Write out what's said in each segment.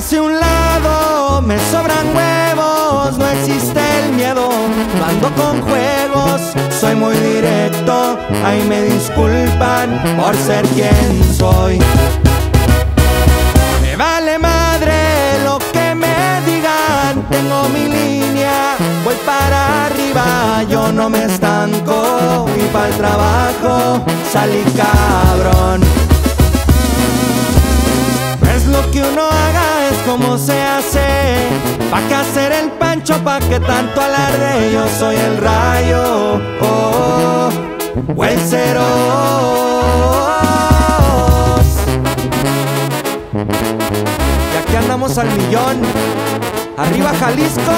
háganse un lado, me sobran huevos, no existe el miedo. No ando con juegos, soy muy directo, ahí me disculpan por ser quien soy. Me vale madre lo que me digan, tengo mi línea, voy para arriba, yo no me estanco y para el trabajo salí cabrón. Pues lo que uno haga es como se hace, pa' que hacer el pancho, pa' que tanto alarde. Yo soy el rayo, o el cero. Y aquí andamos al millón, arriba Jalisco.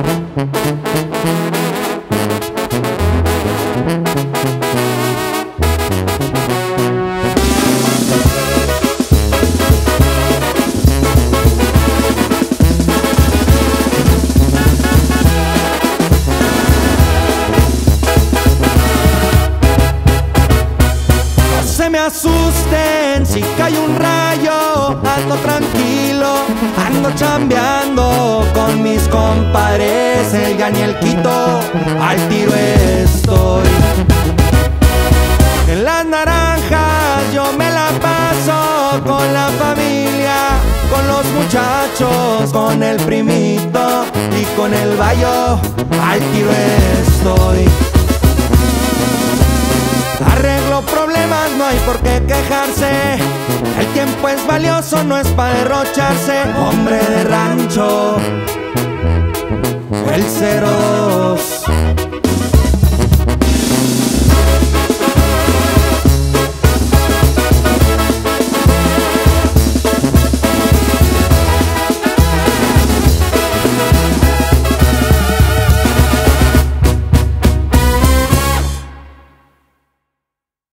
No me asusten si cae un rayo, ando tranquilo, ando chambeando con mis compadres, el Gan y el Quito, al tiro estoy. En las naranjas yo me la paso con la familia, con los muchachos, con el primito y con el bayo, al tiro estoy. Arreglo problemas, no hay por qué quejarse. El tiempo es valioso, no es para derrocharse. Hombre de rancho, el 02.